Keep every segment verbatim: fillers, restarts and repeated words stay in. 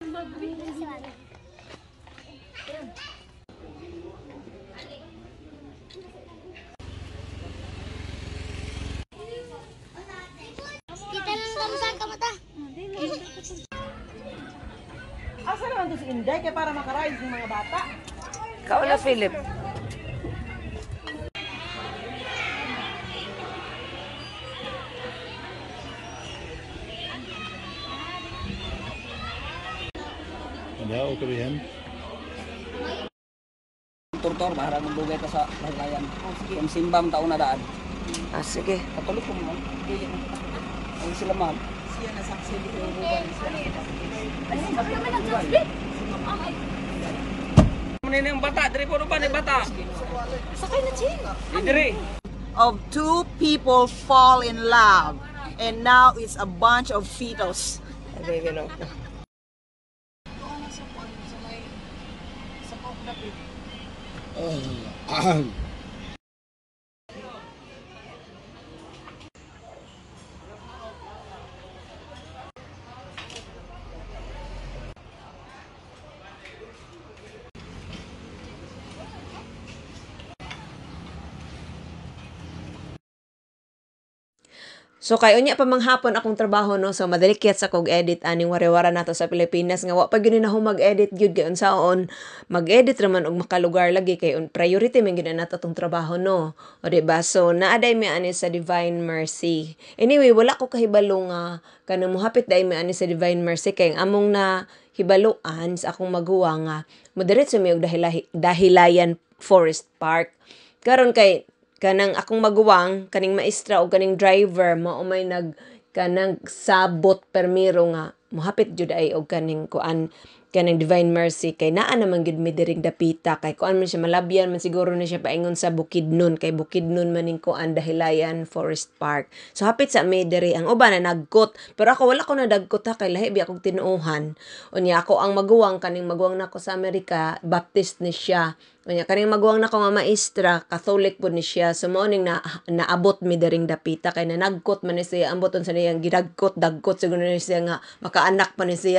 Kita lang tamsa ka mata. Asa naman to si Inday kaya para makarayos ng mga bata? Kaula, Philip. Ja, åker vi hem. Turtor, bahara magbugay ka sa bahilayan. Kung simbam taon na daan. Ah, sige. Katulog ko mo. Ang sila ma'am. Siya na saksi dito yung buwan siya. Manini yung bata, diri po ba ni bata? Sakay na Chin. Diri. Of two people fall in love and now it's a bunch of fetos. Okay, gano'n. Ah, So kay unya pa manghapon akong trabaho no, so madali kit sa kog edit aning wari-wara nato sa Pilipinas nga wa pa gyud na ako mag-edit gyud kay unsaon mag-edit raman og makalugar lagi kay un priority man gyud nato tong trabaho no. O di ba? So naaday mi ani sa Divine Mercy. Anyway, wala ko kahibalo nga kanang mohapit dai mi ani sa Divine Mercy kay ang among na hibaluan sa akong maguwa nga moderetso mi og dahilahi, dahilayan Forest Park. Karon kay kanang akong maguwang kaning maestra o kaning driver mao may nag kanang sabot permiro nga mohapit jud ay og kaning kuan kanang Divine Mercy kay naa naman gid mi diring dapita kay kuan man siya malabyan man siguro na siya paingon sa Bukidnon kay Bukidnon maning kuan Dahilayan Forest Park. So hapit sa mi diri ang uban na nagkot pero ako wala ko na dagkot ha kay lahi bi akong tinuohan. Unya ako ang maguwang kaning maguwang nako sa Amerika Baptist ni siya. Unya kaning maguwang nako nga maestra Catholic pud ni siya. So mao ning na naabot mi diring dapita kay na nagkot man ni siya amboton sa niyang gidagkot dagkot siguro ni siya nga makaanak pa ni siya.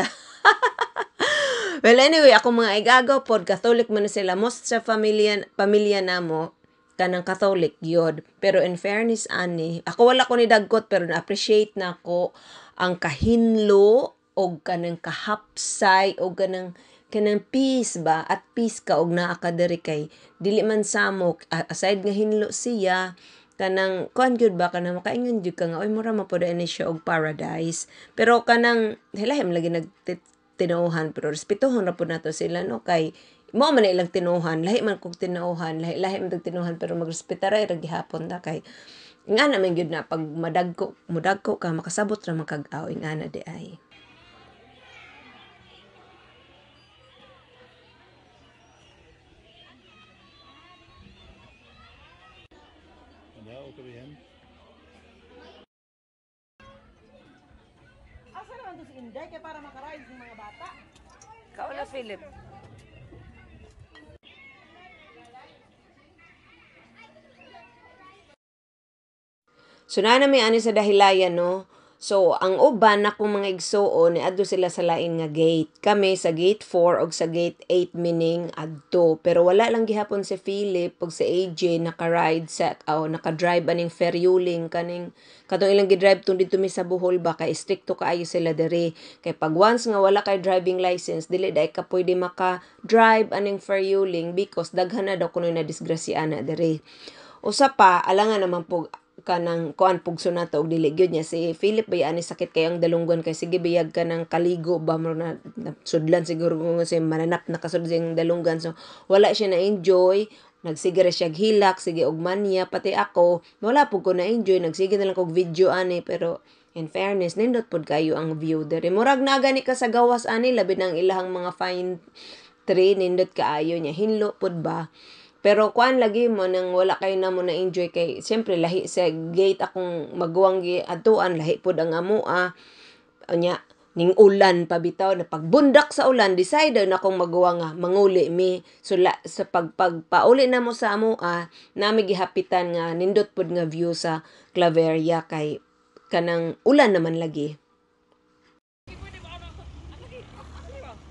Well, anyway, ako mga igagaw pod Catholic man sila. Most sa pamilya, pamilya namo, kanang Catholic yod. Pero in fairness, ani, ako wala ko ni dagkot, pero na-appreciate na ako ang kahinlo, o kanang kahapsay, o kanang, kanang peace ba? At peace ka, og naakadari kay, dili man samok, aside nga hinlo siya, kanang, kuan gyud ba, kanang makaingon gyud ka nga, oy, mura mapoda ni siya og paradise. Pero kanang, hilahim lagi nagtit, tinuhan pero respetuhon ra pud nato sila no kay mo man ilang tinuhan lahi man kog tinuhan lahi lahi man tinuhan pero magrespetar ra gihapon ta kay nga naman gyud na pag madagko mudagko ka makasabot ra man kag-aw ingana di ay. Ja, åker vi hem. Asa naman to si Inday kaya para makarayos ng mga bata? Kaula, Philip. So na mi ani sa Dahilayan no. So ang uban akong mga igsuon ni adto sila sa lain nga gate. Kami sa gate four og sa gate eight mining adto. Pero wala lang gihapon si Philip ug si A J naka-ride sa oh, naka-drive aning ferryuling kaning katong ilang gi-drive tong dito mi sa Bohol ba kay stricto kaayo sila diri. Kay pag once nga wala kay driving license dili dai ka pwede maka-drive aning ferryuling because daghan na daw kuno na disgrasya na diri. Usa pa alangan naman pug kanang kuan pugso nato og dili gyud niya si Philip bay ani sakit kayang dalunggan kay sige biyag ka ng kaligo ba mo na, na sudlan siguro kung si mananap nakasud siyang dalunggan so wala siya na enjoy nagsigara siya hilak sige og mania pati ako wala pud ko na enjoy nagsige na lang kog video ani pero in fairness nindot pud kayo ang view dere murag na gani ka sa gawas ani labi nang ilahang mga fine tree nindot kaayo niya hinlo pud ba. Pero kuan lagi mo nang wala kay na mo na enjoy kay siyempre lahi sa gate akong maguwang gi atuan lahi pud ang amoa nya ning ulan pabitaw na pagbundak sa ulan decide na akong maguwang nga manguli mi so la, sa pagpagpauli na mo sa amoa nami gihapitan nga nindot pud nga view sa Claveria kay kanang ulan naman lagi.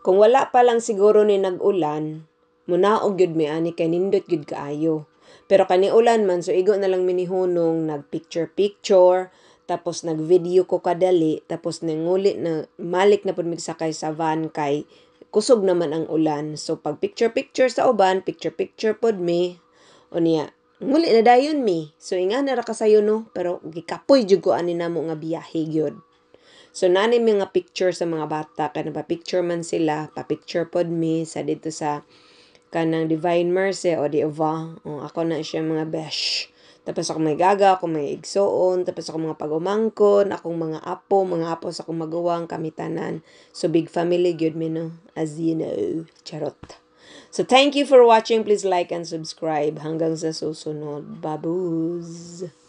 Kung wala pa lang siguro ni nag-ulan, munaog gyud mi ani kay nindot gyud kaayo. Pero kani ulan man, so igo na lang minihunong nag-picture-picture, tapos nag-video ko kadali, tapos nanguli na, malik na po migsakay sa van kay kusog naman ang ulan. So pag picture-picture sa uban, picture-picture pod mi, o niya, nguli na dayon mi. So inga na ra kasayo no, pero gikapoy jud ko ani namo nga biyahe gyud. So, nani mga picture sa mga bata, kaya pa-picture man sila, pa-picture pod mi sa dito sa kanang Divine Mercy o di ova. O, ako na siya mga besh. Tapos ako may gaga, ako may igsoon, tapos ako mga pagumangkon, akong mga apo, mga apo sa akong maguwang, kamitanan. So, big family, good me no, as you know. Charot. So, thank you for watching. Please like and subscribe. Hanggang sa susunod. Baboos!